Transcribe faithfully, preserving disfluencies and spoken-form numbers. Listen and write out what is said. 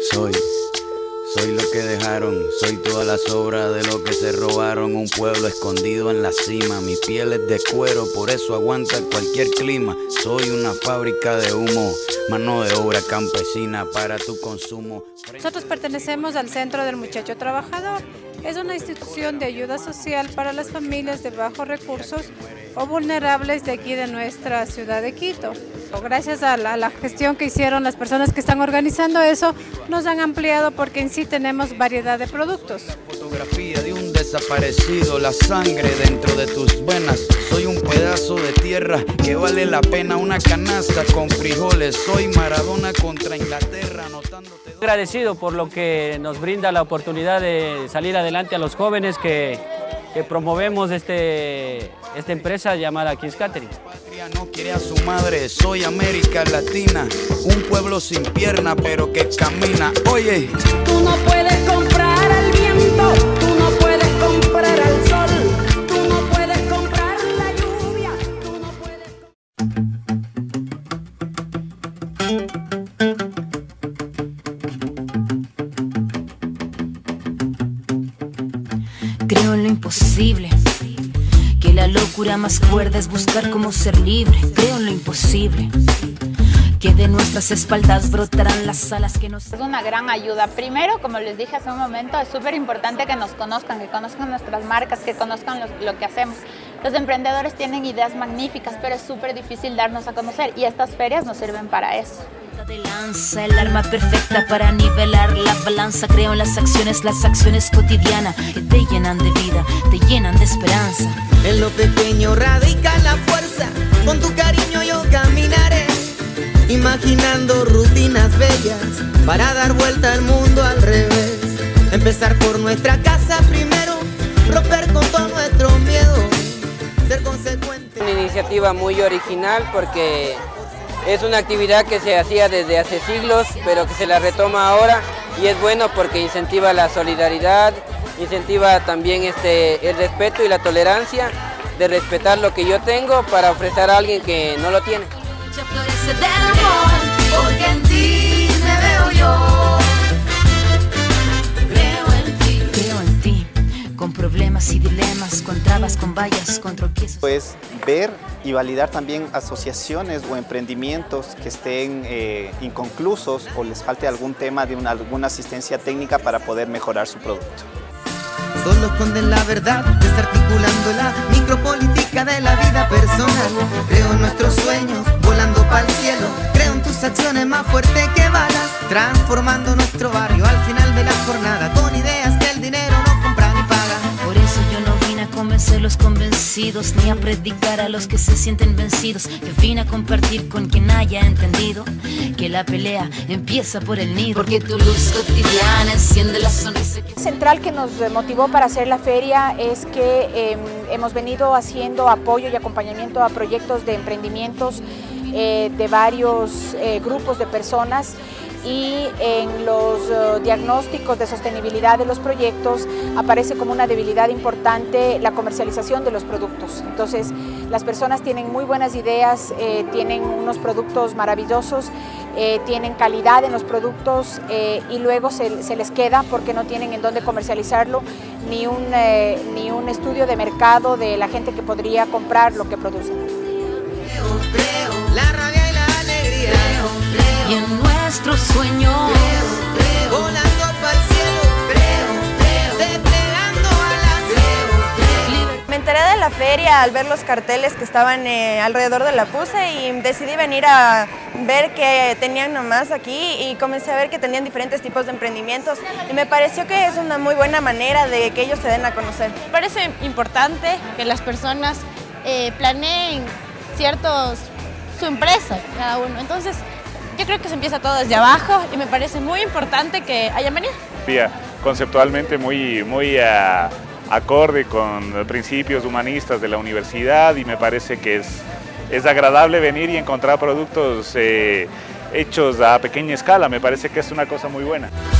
Soy, soy lo que dejaron, soy todas las obras de lo que se robaron. Un pueblo escondido en la cima, mi piel es de cuero, por eso aguanta cualquier clima. Soy una fábrica de humo, mano de obra campesina para tu consumo. Nosotros pertenecemos al Centro del Muchacho Trabajador. Es una institución de ayuda social para las familias de bajos recursos o vulnerables de aquí de nuestra ciudad de Quito. Gracias a la, a la gestión que hicieron las personas que están organizando eso, nos han ampliado porque en sí tenemos variedad de productos. Fotografía de un desaparecido, la sangre dentro de tus venas. Soy un pedazo de tierra que vale la pena una canasta con frijoles. Soy Maradona contra Inglaterra, anotándote. Agradecido por lo que nos brinda la oportunidad de salir adelante a los jóvenes que, que promovemos este, esta empresa llamada Kings Catering. Patria no quiere a su madre, soy América Latina, un pueblo sin pierna pero que camina. Oye, tú no puedes comprar al viento, tú no puedes comprar al sol, tú no puedes comprar la lluvia, tú no puedes... Creo en lo imposible, que la locura más cuerda es buscar cómo ser libre. Creo en lo imposible, que de nuestras espaldas brotarán las alas que nos... Es una gran ayuda. Primero, como les dije hace un momento, es súper importante que nos conozcan, que conozcan nuestras marcas, que conozcan lo, lo que hacemos. Los emprendedores tienen ideas magníficas, pero es súper difícil darnos a conocer y estas ferias nos sirven para eso. De lanza, el arma perfecta para nivelar la balanza. Creo en las acciones, las acciones cotidianas que te llenan de vida, te llenan de esperanza. En lo pequeño radica la fuerza, con tu cariño yo caminaré, imaginando rutinas bellas para dar vuelta al mundo al revés. Empezar por nuestra casa primero, romper con todo nuestro miedo, ser consecuente. Una iniciativa muy original porque es una actividad que se hacía desde hace siglos, pero que se la retoma ahora y es bueno porque incentiva la solidaridad, incentiva también este, el respeto y la tolerancia de respetar lo que yo tengo para ofrecer a alguien que no lo tiene. Florece del amor, porque en ti me veo yo. Creo en ti, creo en ti, con problemas y dilemas, con trabas, con vallas, con tropiezos. Pues ver y validar también asociaciones o emprendimientos que estén eh, inconclusos o les falte algún tema de una, alguna asistencia técnica para poder mejorar su producto. Solo esconden la verdad, desarticulando la micropolítica de la vida personal. Creo en nuestros sueños, volando para el cielo. Creo en tus acciones más fuertes que balas, transformando nuestro barrio al final de la jornada, con ideas que el dinero no compra ni paga. Por eso yo no vine a convencer a los convencidos, ni a predicar a los que se sienten vencidos. Yo vine a compartir con quien haya entendido que la pelea empieza por el nido, porque tu luz cotidiana enciende la sonrisa que... Central que nos motivó para hacer la feria es que eh, hemos venido haciendo apoyo y acompañamiento a proyectos de emprendimientos eh, de varios eh, grupos de personas, y en los uh, diagnósticos de sostenibilidad de los proyectos aparece como una debilidad importante la comercialización de los productos. Entonces las personas tienen muy buenas ideas, eh, tienen unos productos maravillosos, eh, tienen calidad en los productos eh, y luego se, se les queda porque no tienen en dónde comercializarlo, ni un, eh, ni un estudio de mercado de la gente que podría comprar lo que producen. Creo, creo, la rabia y la alegría. Creo, creo. Y en nuestros sueños, creo, creo, volando para el cielo, creo, creo, desplegando alas, creo, creo. Me enteré de la feria al ver los carteles que estaban eh, alrededor de la Puse y decidí venir a ver qué tenían nomás aquí y comencé a ver que tenían diferentes tipos de emprendimientos y me pareció que es una muy buena manera de que ellos se den a conocer. Me parece importante que las personas eh, planeen ciertos, su empresa cada uno, entonces yo creo que se empieza todo desde abajo y me parece muy importante que hayan venido. Conceptualmente muy, muy uh, acorde con principios humanistas de la universidad y me parece que es, es agradable venir y encontrar productos eh, hechos a pequeña escala, me parece que es una cosa muy buena.